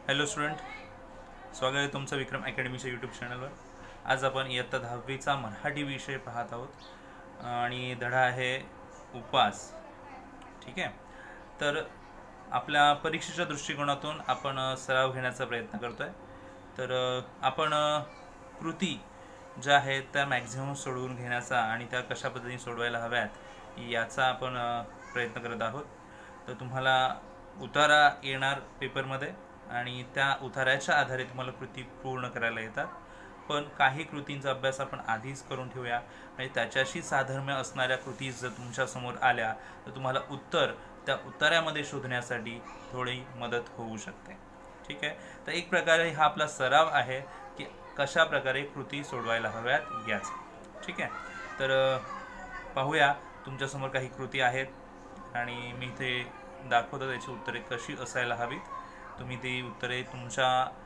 Hello student, स्वागत आहे तुमचं विक्रम अकॅडमीच्या यूट्यूब चॅनलवर. आज आपण इयत्ता 10वीचा मराठी विषय पाहत आहोत आणि धडा आहे उपवास. ठीक आहे, तर आपल्या परीक्षेच्या दृष्टिकोनातून आपण सराव घेण्याचा प्रयत्न करतो आहे. तर आपण कृती ज्या आहेत त्या मॅक्झिमम सोडवून घेण्याचा आणि त्या कशा पद्धतीने सोडवायला हव्यात याचा आपण प्रयत्न करत आहोत. तर तुम्हाला उतारा येणार पेपरमध्ये आणि त्या उतार्याच्या आधारे तुम्हाला कृती पूर्ण करायला येतात. पण काही कृतींचा अभ्यास आपण आधीच करून ठेवूया आणि त्याच्याशी साधर्म्य असणाऱ्या कृती जर तुमच्यासमोर आल्या तर तुम्हाला उत्तर त्या उतार्यामध्ये शोधण्यासाठी थोडी मदत होऊ शकते. ठीक आहे, तर एक प्रकारे हा आपला सराव आहे की कशा प्रकारे कृती सोडवायला हव्यात याच. ठीक आहे, तर पाहूया तुमच्यासमोर काही कृती आहेत आणि मी इथे दाखवतो त्याची उत्तरे कशी असायला हवीत. तुम्ही ती उत्तरे तुमच्या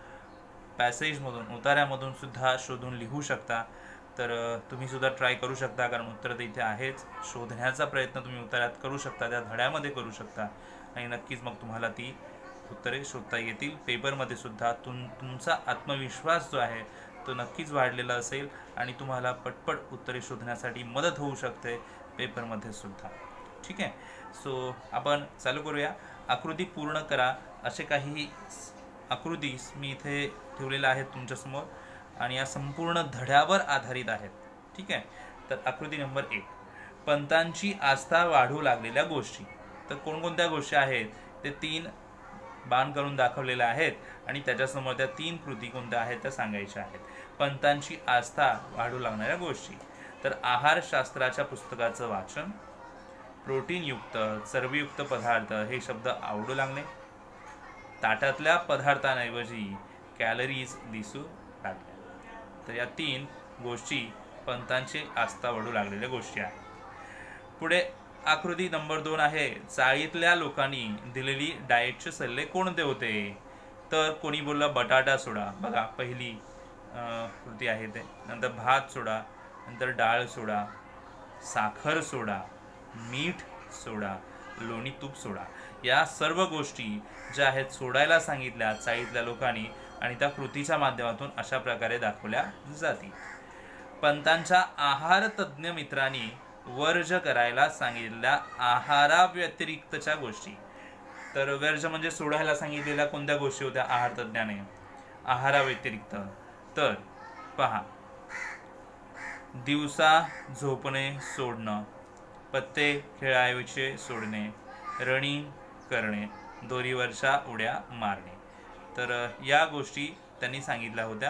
पॅसेजमधून उतार्यामधून सुद्धा शोधून लिहू शकता. तर तुम्ही सुद्धा ट्राय करू शकता, कारण उत्तर तर इथे आहेच. शोधण्याचा प्रयत्न तुम्ही उतार्यात करू शकता, त्या धड्यामध्ये करू शकता आणि नक्कीच मग तुम्हाला ती उत्तरे शोधता येतील. पेपरमध्ये सुद्धा तुमचा आत्मविश्वास जो आहे तो नक्कीच वाढलेला असेल आणि तुम्हाला पटपट उत्तरे शोधण्यासाठी मदत होऊ शकते पेपरमध्ये सुद्धा. ठीक आहे, सो आपण चालू करूया. आकृती पूर्ण करा असे काही आकृती मी इथे ठेवलेल्या आहेत तुमच्यासमोर आणि या संपूर्ण धड्यावर आधारित आहेत. ठीक आहे, तर आकृती नंबर 1, पंतांची आस्था वाढू लागलेल्या गोष्टी. तर कोणकोणत्या गोष्टी आहेत ते 3 बाण करून दाखवलेल्या आहेत आणि त्याच्यासमोर त्या 3 कृती कोणत्या आहेत त्या सांगायच्या आहेत. पंतांची आस्था वाढू लागणाऱ्या गोष्टी, तर आहारशास्त्राच्या पुस्तकाचं वाचन, प्रोटीनयुक्त चरबीयुक्त पदार्थ हे शब्द आवडू लागणे, ताटातल्या पदार्थांऐवजी कॅलरीज दिसू लागल्या. तर या 3 गोष्टी पंतांची आस्था वाढू लागलेल्या गोष्टी आहेत. पुढे आकृती नंबर 2 आहे, चाळीतल्या लोकांनी दिलेली डाएटचे सल्ले कोणते होते. तर कोणी बोलला बटाटा सोडा, बघा पहिली कृती आहे ते. नंतर भात सोडा, नंतर डाळ सोडा, साखर सोडा, मीठ सोडा, लोणी तूप सोडा. या सर्व गोष्टी ज्या आहेत सोडायला सांगितल्या चाळीतल्या लोकांनी आणि त्या कृतीच्या माध्यमातून अशा प्रकारे दाखवल्या जातील. पंतांच्या आहार तज्ज्ञ मित्रांनी वर्ज करायला सांगितलेल्या आहाराव्यतिरिक्तच्या गोष्टी. तर वर्ज म्हणजे सोडायला सांगितलेल्या कोणत्या गोष्टी होत्या आहार तज्ज्ञाने आहाराव्यतिरिक्त. तर पहा, दिवसा झोपणे सोडणं, पत्ते खेळायचे सोडणे, रनिंग करणे, दोरीवरच्या उड्या मारणे. तर या गोष्टी त्यांनी सांगितल्या होत्या.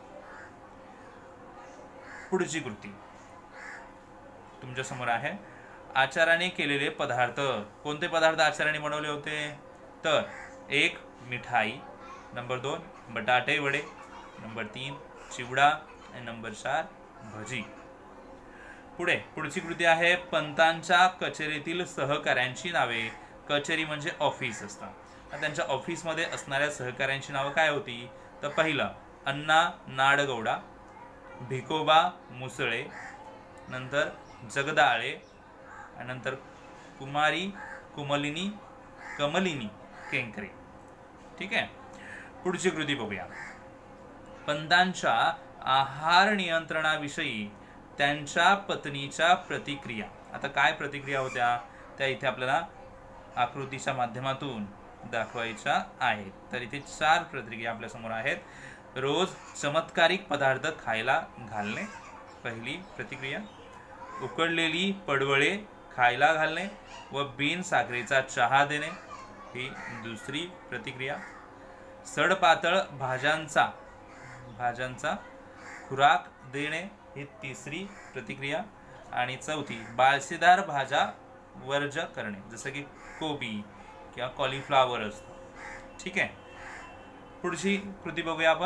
पुढची कृती तुमच्या समोर आहे, आचार्याने केलेले पदार्थ. कोणते पदार्थ आचार्याने बनवले होते. तर 1 मिठाई, नंबर 2 बटाटे वडे, नंबर 3 चिवडा आणि नंबर 4 भजी. पुढची कृती आहे, पंतांच्या कचेरीतील सहकाऱ्यांची नावे. कचेरी म्हणजे ऑफिस असतं, त्यांच्या ऑफिसमध्ये असणाऱ्या सहकाऱ्यांची नावं काय होती. तर पहिलं अण्णा नाडगौडा, भिकोबा मुसळे, नंतर जगदाळे, नंतर कुमारी कमलिनी केंकरे. ठीक आहे, पुढची कृती बघूया, पंतांच्या आहार नियंत्रणाविषयी त्यांच्या पत्नीच्या प्रतिक्रिया. आता काय प्रतिक्रिया होत्या त्या इथे आपल्याला आकृतीच्या माध्यमातून दाखवायच्या आहेत. तर इथे 4 प्रतिक्रिया आपल्या समोर आहेत. रोज चमत्कारिक पदार्थ खायला घालणे, पहिली प्रतिक्रिया. उकडलेली पडवळे खायला घालणे व बिन साखरेचा चहा देणे, ही दुसरी प्रतिक्रिया. सडपातळ भाज्यांचा खुराक देणे, ही तिसरी प्रतिक्रिया. आणि चौथी बाळशीदार भाज्या वर्ज करणे, जसं की कोबी किंवा कॉलीफ्लावर असतं. ठीक आहे, पुढची कृती बघूया आपण.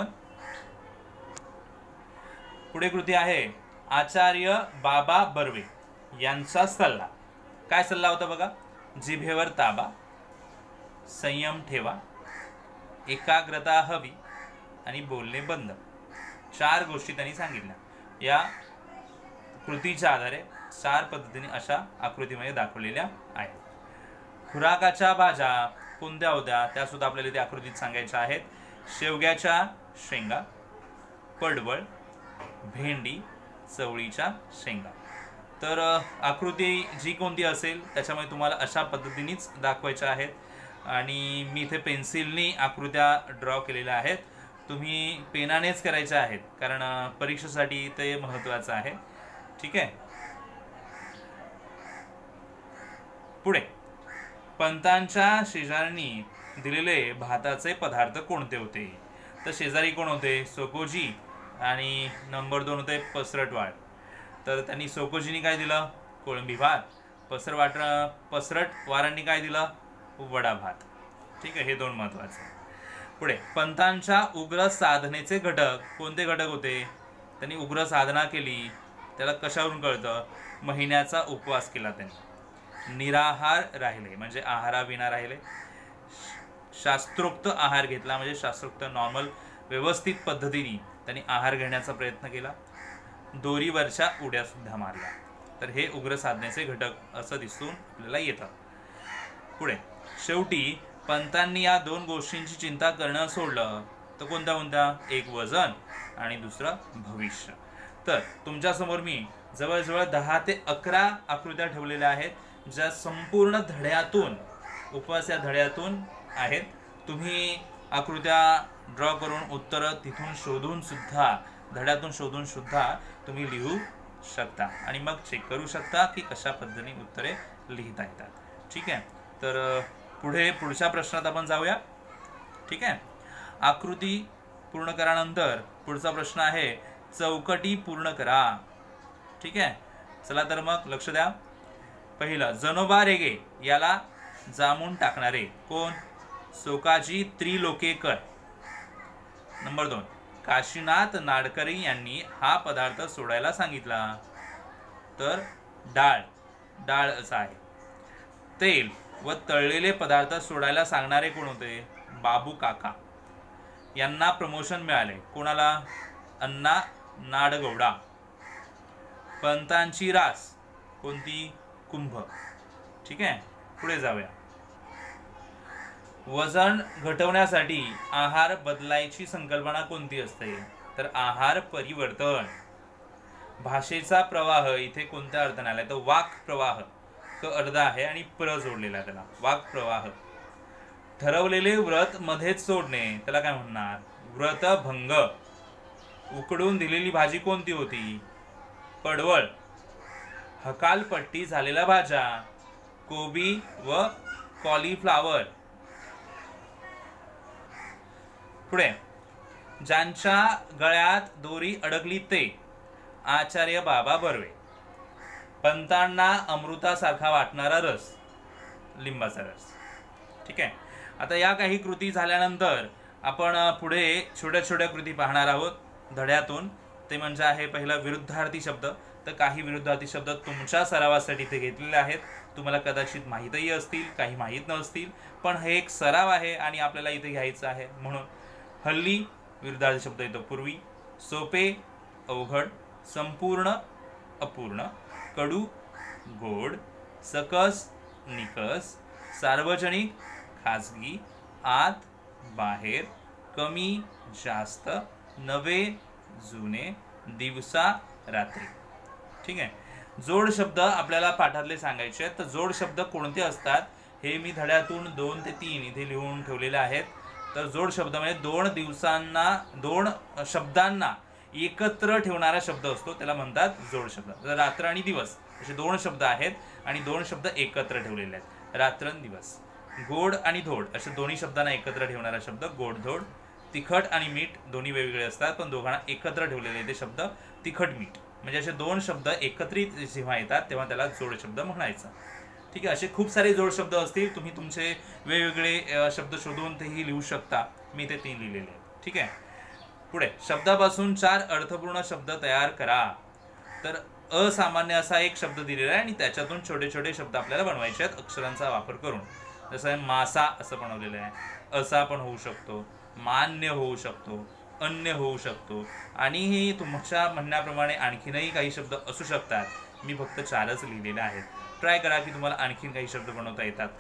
पुढे कृती आहे, आचार्य बाबा बर्वे यांचा सल्ला. काय सल्ला होता बघा, जिभेवर ताबा, संयम ठेवा, एकाग्रता हवी आणि बोलणे बंद. 4 गोष्टी त्यांनी सांगितल्या. या कृतीच्या आधारे 4 पद्धतीने अशा आकृतीमध्ये दाखवलेल्या आहेत. खुराकाच्या भाज्या कोणत्या होत्या त्या सुद्धा आपल्याला त्या आकृतीत सांगायच्या आहेत. शेवग्याच्या शेंगा, पडवळ, भेंडी, चवळीच्या शेंगा. तर आकृती जी कोणती असेल त्याच्यामध्ये तुम्हाला अशा पद्धतीनेच दाखवायच्या आहेत. आणि मी इथे पेन्सिलनी आकृत्या ड्रॉ केलेल्या आहेत. तुम्ही पेनानेच करायच्या आहेत कारण परीक्षेसाठी ते महत्त्वाचं आहे. ठीक आहे. पुढे, पंतांच्या शेजाऱ्यांनी दिलेले भाताचे पदार्थ कोणते होते? तर शेजारी कोण होते? सोकोजी आणि नंबर 2 होते पसरटवाड. तर त्यांनी सोकोजीनी काय दिलं? कोळंबी भात. पसरटवारांनी काय दिलं? वडा भात. ठीक आहे, हे 2 महत्वाचे. पुढे, पंतांच्या उग्र साधनेचे घटक कोणते घटक होते? त्यांनी उग्र साधना केली. त्याला कशावरून कळतं? महिन्याचा उपवास केला त्यांनी. निराहार राहिले म्हणजे आहाराविना राहिले. शास्त्रोक्त आहार घेतला म्हणजे शास्त्रोक्त नॉर्मल व्यवस्थित पद्धतीने त्यांनी आहार घेण्याचा प्रयत्न केला. दोरीवरच्या उड्या सुद्धा मारल्या. तर हे उग्र साधनेचे घटक असं दिसून आपल्याला येतं. पुढे, शेवटी पंतांनी या 2 गोष्टींची चिंता करणं सोडलं. तर कोणत्या? एक वजन आणि दुसरं भविष्य. तर तुमच्यासमोर मी जवळजवळ 10 ते 11 आकृत्या ठेवलेल्या आहेत, ज्या संपूर्ण धड्यातून, उपवास या धड्यातून आहेत. तुम्ही आकृत्या ड्रॉ करून उत्तरं तिथून शोधून सुद्धा, धड्यातून शोधून सुद्धा तुम्ही लिहू शकता आणि मग चेक करू शकता की कशा पद्धतीने उत्तरे लिहिता येतात. ठीक आहे. तर पुढच्या प्रश्नात आपण जाऊया. ठीक आहे. आकृती पूर्ण करानंतर पुढचा प्रश्न आहे चौकटी पूर्ण करा. ठीक आहे. चला तर मग लक्ष द्या. पहिलं, जनोबा रेगे याला जामून टाकणारे कोण? सोकाजी त्रिलोकेकर. नंबर 2, काशीनाथ नाडकरी यांनी हा पदार्थ सोडायला सांगितला. तर डाळ असा आहे. तेल व तळलेले पदार्थ सोडायला सांगणारे कोण होते? बाबू काका. यांना प्रमोशन मिळाले. कोणाला? अण्णा नाडगौडा. पंतांची रास कोणती? कुंभ. ठीक आहे. पुढे जाऊया. वजन घटवण्यासाठी आहार बदलायची संकल्पना कोणती असते? तर आहार परिवर्तन. भाषेचा प्रवाह इथे कोणत्या अर्थाने आलाय? तर वाक प्रवाह. तो अर्ध आहे आणि प्र जोडलेला त्याला, वाक प्रवाह. ठरवलेले व्रत मध्येच सोडणे त्याला काय म्हणणार? व्रतभंग. उकडून दिलेली भाजी कोणती होती? पडवळ. हकालपट्टी झालेल्या भाज्या कोबी व कॉलीफ्लावर. पुढे, ज्यांच्या गळ्यात दोरी अडकली ते? आचार्य बाबा बर्वे. पंतांना अमृतासारखा वाटणारा रस? लिंबाचा रस. ठीक आहे. आता या काही कृती झाल्यानंतर आपण पुढे छोट्या छोट्या कृती पाहणार आहोत धड्यातून. ते म्हणजे आहे पहिला विरुद्धार्थी शब्द. तर काही विरुद्धार्थी शब्द तुमच्या सरावासाठी ते घेतलेले आहेत. तुम्हाला कदाचित माहीतही असतील, काही माहीत नसतील, पण हे एक सराव आहे आणि आपल्याला इथे घ्यायचं आहे. म्हणून हल्ली विरुद्धार्थी शब्द येतो पूर्वी. सोपे अवघड, संपूर्ण अपूर्ण, कडू गोड, सकस निकस, सार्वजनिक खाजगी, आत बाहेर, कमी जास्त, नवे जुने, दिवसा रात्री. ठीक आहे. जोड शब्द आपल्याला पाठातले सांगायचे आहेत. तर जोड शब्द कोणते असतात हे मी धड्यातून 2 ते 3 इथे लिहून ठेवलेले आहेत. तर जोड शब्द म्हणजे 2 शब्दांना एकत्र ठेवणारा शब्द असतो, त्याला म्हणतात जोड शब्द. तर रात्र आणि दिवस असे 2 शब्द आहेत आणि 2 शब्द एकत्र ठेवलेले आहेत. रात्र आणि दिवस. गोड आणि धोड असे दोन्ही शब्दांना एकत्र ठेवणारा शब्द गोडधोड. तिखट आणि मीठ दोन्ही वेगवेगळे असतात पण दोघांना एकत्र ठेवलेले ते शब्द तिखट मीठ. म्हणजे असे 2 शब्द एकत्रित जेव्हा येतात तेव्हा त्याला जोड शब्द म्हणायचं. ठीक आहे. असे खूप सारे जोड शब्द असतील. तुम्ही तुमचे वेगवेगळे शब्द शोधून तेही लिहू शकता. मी ते 3 लिहिलेले आहेत. ठीक आहे. पुढे, शब्दापासून 4 अर्थपूर्ण शब्द तयार करा. तर असामान्य असा एक शब्द दिलेला आहे आणि त्याच्यातून छोटे छोटे शब्द आपल्याला बनवायचे आहेत अक्षरांचा वापर करून. जसं आहे मासा असं बनवलेलं आहे. असा पण होऊ शकतो, मान्य होऊ शकतो, अन्य होऊ शकतो आणि तुमच्या म्हणण्याप्रमाणे आणखीनही काही शब्द असू शकतात. मी फक्त 4च लिहिलेले आहेत. ट्राय करा की तुम्हाला आणखीन काही शब्द बनवता येतात का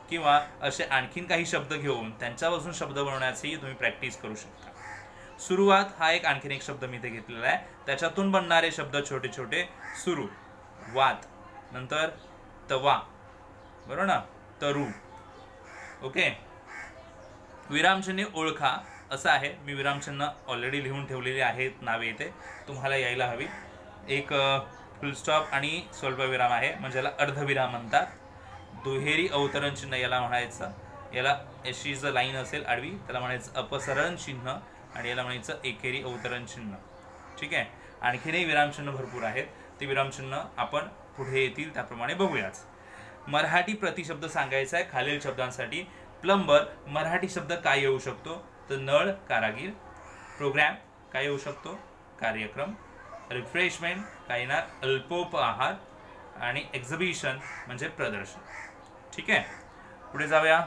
किंवा असे आणखीन काही शब्द घेऊन त्यांच्यापासून शब्द बनवण्याची तुम्ही प्रॅक्टिस करू शकता. सुरुवात हा एक आणखीन एक शब्द मी इथे घेतलेला आहे, त्याच्यातून बनणारे शब्द छोटे छोटे. सुरू, वात, नंतर तवा, बरोबर ना, तरू. ओके. विरामचिन्हे ओळखा असं आहे. मी विरामचिन्ह ऑलरेडी लिहून ठेवलेली आहेत नावे इथे, तुम्हाला यायला हवी. एक फुलस्टॉप आणि स्वल्पविराम आहे, म्हणजे याला अर्धविराम म्हणतात. दुहेरी अवतरण चिन्ह याला म्हणायचं. याला अशी जर लाईन असेल आडवी त्याला म्हणायचं अपसरण चिन्ह आणि याला म्हणायचं एकेरी अवतरण चिन्ह. ठीक आहे. आणखीनही विरामचिन्ह भरपूर आहेत, ते विरामचिन्ह आपण पुढे येतील त्याप्रमाणे बघूयाच. मराठी प्रतिशब्द सांगायचा आहे खालील शब्दांसाठी. प्लंबर मराठी शब्द काय येऊ शकतो, तर नळ, कारागीर. प्रोग्राम काय येऊ शकतो, कार्यक्रम. रिफ्रेशमेंट काय येणार, अल्पोप आहार. आणि एक्झिबिशन म्हणजे प्रदर्शन. ठीक आहे. पुढे जाऊया.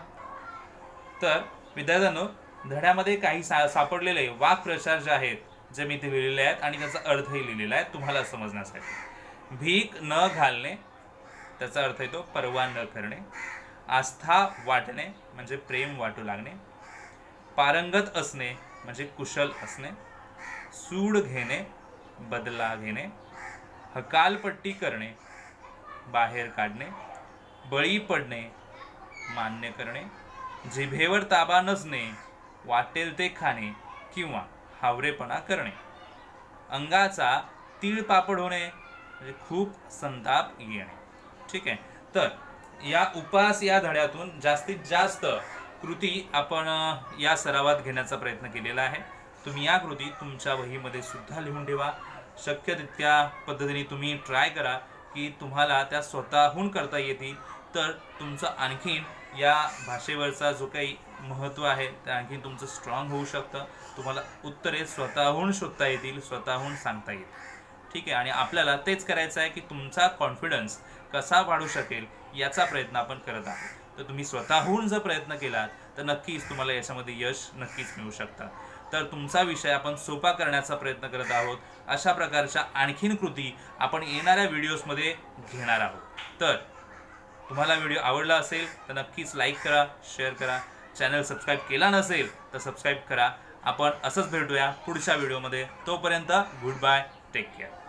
तर विद्यार्थ्यांनो, धड्यामध्ये काही सापडलेले वाक्प्रचार जे आहेत, जे मी इथे लिहिलेले आहेत आणि त्याचा अर्थही लिहिलेला आहे तुम्हाला समजण्यासाठी. भीक न घालणे, त्याचा अर्थ येतो परवा न करणे. आस्था वाटणे म्हणजे प्रेम वाटू लागणे. पारंगत असणे म्हणजे कुशल असणे. सूड घेणे, बदला घेणे. हकालपट्टी करणे, बाहेर काढणे. बळी पडणे, मान्य करणे. जिभेवर ताबा नसणे, वाटेल ते खाणे किंवा हावरेपणा करणे. अंगाचा तीळपापड होणे म्हणजे खूप संताप येणे. ठीक आहे. तर या उपास या धड्यातून जास्तीत जास्त कृती आपण या सरावात घेण्याचा प्रयत्न केलेला आहे. तुम्ही या कृती तुमच्या वहीमध्ये सुद्धा लिहून ठेवा. शक्य तितक्या पद्धतीने तुम्ही ट्राय करा की तुम्हाला त्या स्वतःहून करता येतील. तर तुमचं आणखीन या भाषेवरचा जो काही महत्त्व आहे ते आणखीन तुमचं स्ट्रॉंग होऊ शकतं. तुम्हाला उत्तरे स्वतःहून शोधता येतील, स्वतःहून सांगता येईल. ठीक आहे. आणि आपल्याला तेच करायचं आहे की तुमचा कॉन्फिडन्स कसा वाढू शकेल याचा प्रयत्न आपण करत आहोत. तर तुम्ही स्वतःहून जर प्रयत्न केलात तर नक्कीच तुम्हाला याच्यामध्ये यश नक्कीच मिळू शकतं. तर तुमचा विषय आपण सोपा करण्याचा प्रयत्न करत आहोत. अशा प्रकारच्या आणखीन कृती आपण येणाऱ्या व्हिडिओजमध्ये घेणार आहोत. तर तुम्हाला व्हिडिओ आवडला असेल तर नक्कीच लाईक करा, शेअर करा. चॅनल सबस्क्राईब केला नसेल तर सबस्क्राईब करा. आपण असंच भेटूया पुढच्या व्हिडिओमध्ये. तोपर्यंत गुड बाय, टेक केअर.